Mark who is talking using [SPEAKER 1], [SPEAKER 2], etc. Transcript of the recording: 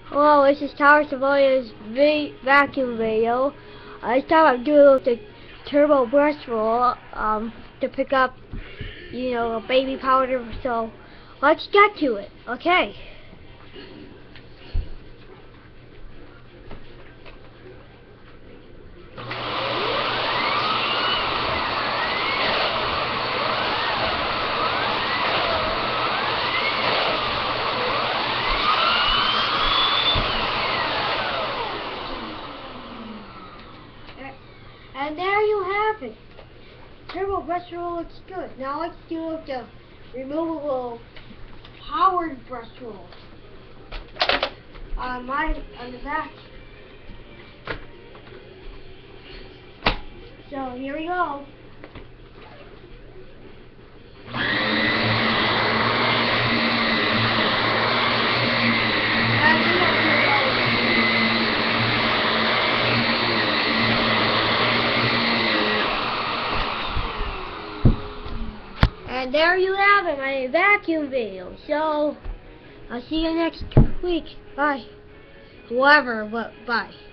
[SPEAKER 1] Hello, this is Tower Civilia's vacuum video. This time I'm doing the turbo brush roll to pick up, a baby powder. So let's get to it. Okay. And there you have it. Turbo brush roll looks good. Now let's do the removable powered brush roll. On the back. So here we go. And there you have it, my vacuum video. So, I'll see you next week. Bye. Whoever, but bye.